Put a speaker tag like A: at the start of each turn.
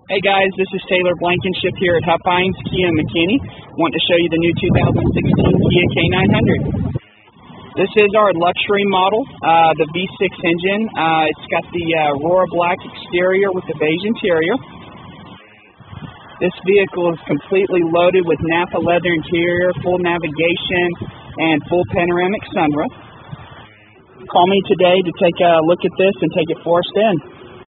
A: Hey guys, this is Taylor Blankenship here at Huffines Kia McKinney. Want to show you the new 2016 Kia K900. This is our luxury model, the V6 engine. It's got the Aurora black exterior with the beige interior. This vehicle is completely loaded with Nappa leather interior, full navigation, and full panoramic sunroof. Call me today to take a look at this and take it for a spin.